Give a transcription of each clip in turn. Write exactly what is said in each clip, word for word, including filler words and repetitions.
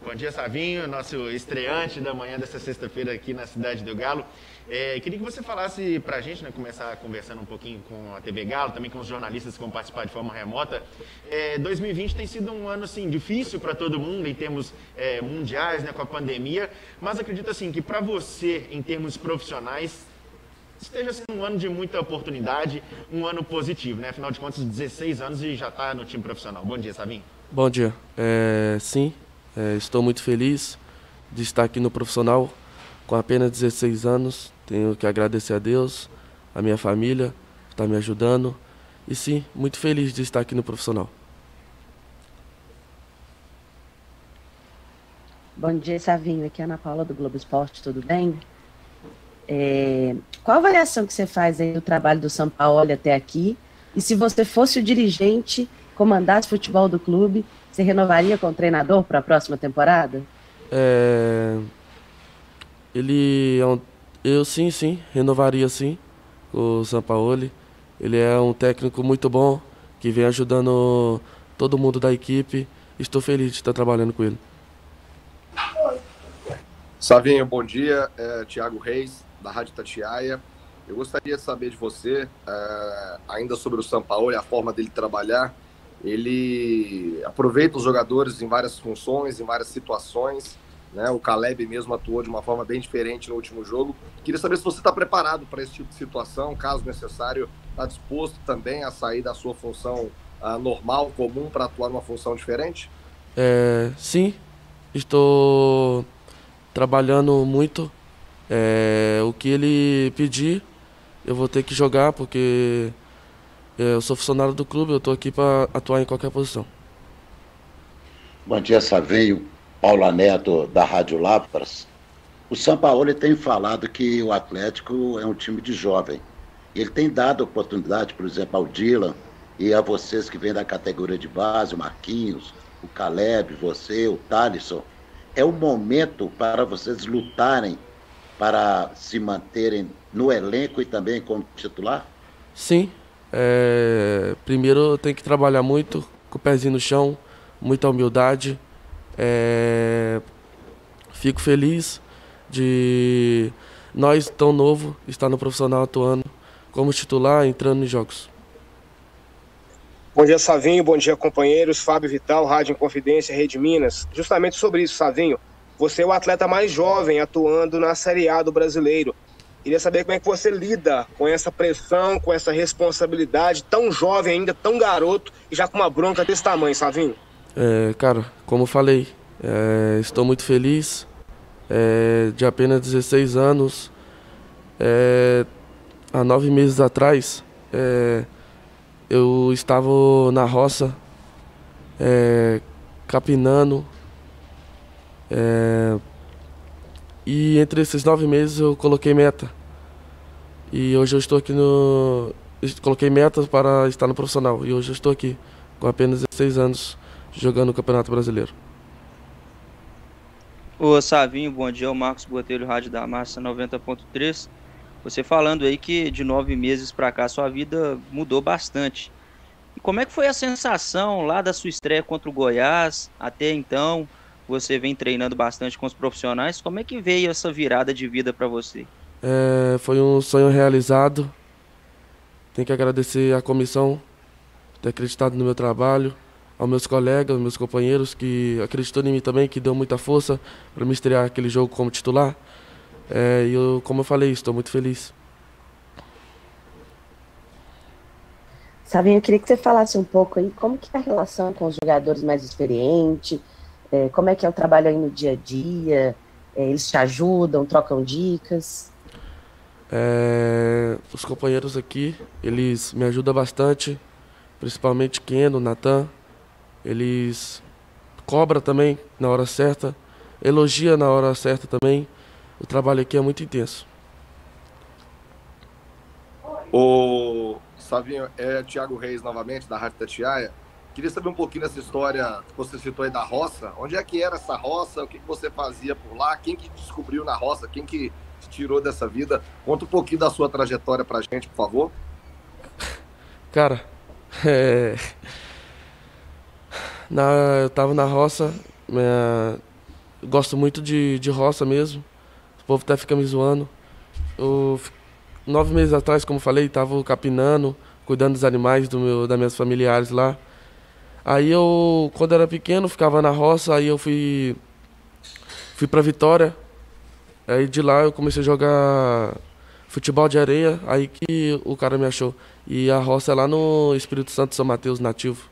Bom dia, Savinho, nosso estreante da manhã dessa sexta-feira aqui na Cidade do Galo. É, queria que você falasse para a gente, né, começar conversando um pouquinho com a T V Galo, também com os jornalistas que vão participar de forma remota. É, dois mil e vinte tem sido um ano assim, difícil para todo mundo em termos é, mundiais, né, com a pandemia, mas acredito assim, que para você, em termos profissionais, esteja sendo um ano de muita oportunidade, um ano positivo, né? Afinal de contas, dezesseis anos e já está no time profissional. Bom dia, Savinho. Bom dia. É, sim, é, estou muito feliz de estar aqui no profissional com apenas dezesseis anos. Tenho que agradecer a Deus, a minha família, que está me ajudando. E sim, muito feliz de estar aqui no profissional. Bom dia, Savinho. Aqui é a Ana Paula do Globo Esporte, tudo bem? É, qual a avaliação que você faz aí do trabalho do Sampaoli até aqui? E se você fosse o dirigente, comandasse o futebol do clube, você renovaria com o treinador para a próxima temporada? É, ele é um, eu sim, sim, renovaria sim com o Sampaoli. Ele é um técnico muito bom, que vem ajudando todo mundo da equipe. Estou feliz de estar trabalhando com ele. Savinho, bom dia. É, Thiago Reis, da Rádio Itatiaia. Eu gostaria de saber de você, é, ainda sobre o Sampaoli, a forma dele trabalhar. Ele aproveita os jogadores em várias funções, em várias situações, né? O Caleb mesmo atuou de uma forma bem diferente no último jogo. Queria saber se você está preparado para esse tipo de situação, caso necessário, está disposto também a sair da sua função uh, normal, comum, para atuar numa função diferente? É, sim, estou trabalhando muito. É, o que ele pedir, eu vou ter que jogar, porque eu sou funcionário do clube, eu estou aqui para atuar em qualquer posição. Bom dia, Savinho. Paula Neto, da Rádio Lavras. O Sampaoli tem falado que o Atlético é um time de jovem. Ele tem dado oportunidade, por exemplo, ao Dylan e a vocês que vêm da categoria de base, o Marquinhos, o Caleb, você, o Thalisson. É o momento para vocês lutarem para se manterem no elenco e também como titular? Sim. É, primeiro tem que trabalhar muito, com o pezinho no chão, muita humildade. É, fico feliz de nós, tão novo, estar no profissional atuando como titular, entrando em jogos. Bom dia, Savinho. Bom dia, companheiros. Fábio Vital, Rádio Inconfidência, Rede Minas. Justamente sobre isso, Savinho. Você é o atleta mais jovem atuando na Série A do Brasileiro. Queria saber como é que você lida com essa pressão, com essa responsabilidade, tão jovem ainda, tão garoto, e já com uma bronca desse tamanho, Savinho. É, cara, como eu falei, é, estou muito feliz, é, de apenas dezesseis anos. É, há nove meses atrás, é, eu estava na roça, é, capinando, é, e entre esses nove meses eu coloquei meta. E hoje eu estou aqui no... Coloquei metas para estar no profissional. E hoje eu estou aqui, com apenas dezesseis anos, jogando o Campeonato Brasileiro. Ô Savinho, bom dia. O Marcos Botelho, Rádio da Massa noventa ponto três. Você falando aí que de nove meses para cá sua vida mudou bastante. E como é que foi a sensação lá da sua estreia contra o Goiás? Até então, você vem treinando bastante com os profissionais. Como é que veio essa virada de vida para você? É, foi um sonho realizado. Tenho que agradecer à comissão por ter acreditado no meu trabalho, aos meus colegas, aos meus companheiros que acreditou em mim também, que deu muita força para me estrear aquele jogo como titular. É, e eu, como eu falei, estou muito feliz. Savinho, eu queria que você falasse um pouco aí como que é a relação com os jogadores mais experientes, é, como é que é o trabalho aí no dia a dia, é, eles te ajudam, trocam dicas? É, os companheiros aqui, eles me ajudam bastante, principalmente Keno, Natan. Eles cobram também na hora certa, elogia na hora certa também. O trabalho aqui é muito intenso. O Savinho, é Thiago Reis novamente, da Rádio Itatiaia. Queria saber um pouquinho dessa história que você citou aí da roça. Onde é que era essa roça? O que você fazia por lá? Quem que descobriu na roça? Quem que te tirou dessa vida? Conta um pouquinho da sua trajetória pra gente, por favor. Cara, é... na... eu tava na roça, minha... gosto muito de, de roça mesmo. O povo até fica me zoando. Eu, nove meses atrás, como falei, estava capinando, cuidando dos animais do meu, das minhas familiares lá. Aí eu, quando era pequeno, ficava na roça, aí eu fui, fui pra Vitória. Aí de lá eu comecei a jogar futebol de areia, aí que o cara me achou. E a roça é lá no Espírito Santo, São Mateus, nativo.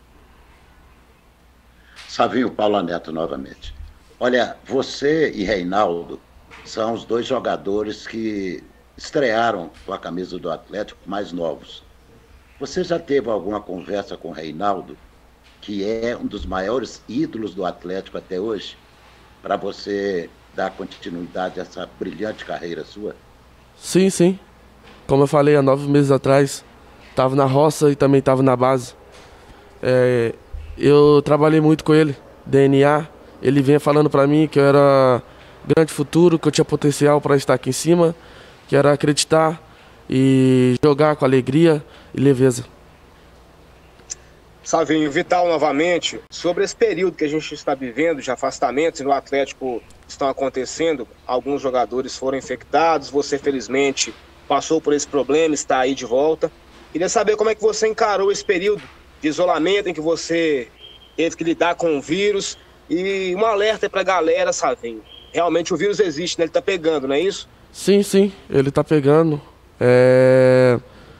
Savinho, Paulo Neto novamente. Olha, você e Reinaldo são os dois jogadores que estrearam com a camisa do Atlético mais novos. Você já teve alguma conversa com o Reinaldo, que é um dos maiores ídolos do Atlético até hoje, para você dar continuidade a essa brilhante carreira sua? Sim, sim. Como eu falei, há nove meses atrás, estava na roça e também estava na base. É, eu trabalhei muito com ele, D N A. Ele vinha falando para mim que eu era grande futuro, que eu tinha potencial para estar aqui em cima, que era acreditar e jogar com alegria e leveza. Savinho, Vital, novamente, sobre esse período que a gente está vivendo de afastamentos e no Atlético estão acontecendo, alguns jogadores foram infectados, você felizmente passou por esse problema, está aí de volta. Queria saber como é que você encarou esse período de isolamento em que você teve que lidar com o vírus, e um alerta para a galera, Savinho. Realmente o vírus existe, né? Ele está pegando, não é isso? Sim, sim, ele está pegando. É...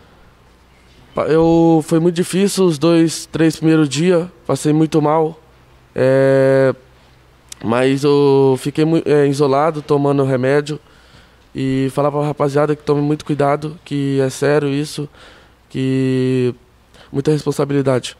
Eu, foi muito difícil os dois, três primeiros dias, passei muito mal. É... Mas eu fiquei é, isolado, tomando remédio. E falar para a rapaziada que tome muito cuidado, que é sério isso, que muita responsabilidade.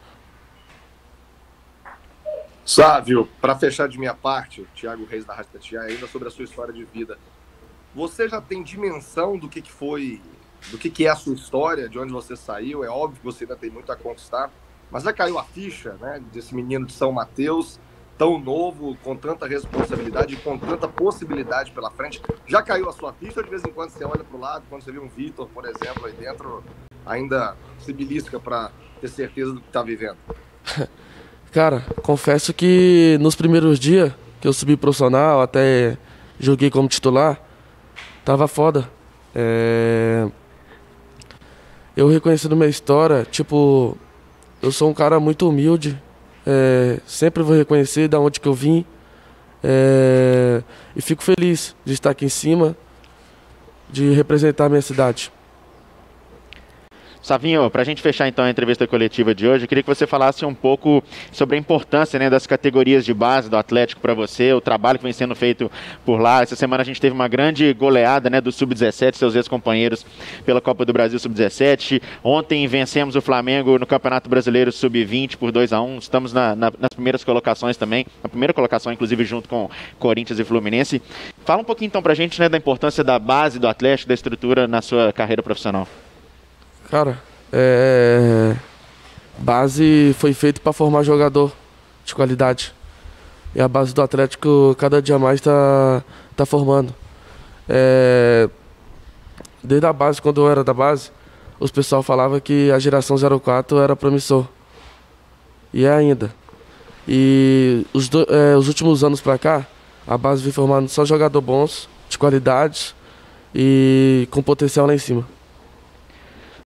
Sávio, para fechar de minha parte, Thiago Reis da Rádio Tatiaia, ainda sobre a sua história de vida. Você já tem dimensão do que, que foi, do que, que é a sua história, de onde você saiu? É óbvio que você ainda tem muito a conquistar, mas já caiu a ficha, né, desse menino de São Mateus, tão novo, com tanta responsabilidade e com tanta possibilidade pela frente. Já caiu a sua ficha, ou de vez em quando você olha para o lado, quando você vê um Vitor, por exemplo, aí dentro, ainda se belisca para ter certeza do que está vivendo? Cara, confesso que nos primeiros dias que eu subi profissional, até joguei como titular, tava foda. É... Eu reconhecendo minha história, tipo, eu sou um cara muito humilde, é... sempre vou reconhecer de onde que eu vim, é... e fico feliz de estar aqui em cima, de representar a minha cidade. Savinho, para a gente fechar então a entrevista coletiva de hoje, eu queria que você falasse um pouco sobre a importância, né, das categorias de base do Atlético para você, o trabalho que vem sendo feito por lá. Essa semana a gente teve uma grande goleada, né, do sub dezessete, seus ex-companheiros pela Copa do Brasil sub dezessete. Ontem vencemos o Flamengo no Campeonato Brasileiro sub vinte por dois a um. Estamos na, na, nas primeiras colocações também, na primeira colocação inclusive junto com Corinthians e Fluminense. Fala um pouquinho então para a gente, né, da importância da base do Atlético, da estrutura na sua carreira profissional. Cara, é... base foi feita para formar jogador de qualidade. E a base do Atlético cada dia mais está tá formando. É... Desde a base, quando eu era da base, os pessoal falava que a geração zero quatro era promissor. E é ainda. E os, do... é, os últimos anos para cá, a base vem formando só jogador bons, de qualidade e com potencial lá em cima.